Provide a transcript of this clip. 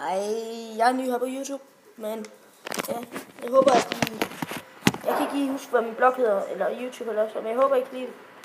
Hej, jeg er ny her på YouTube, men ja, jeg håber, at jeg kan ikke lige huske, hvad min blog hedder, eller YouTube eller så, men jeg håber, I kan lide det.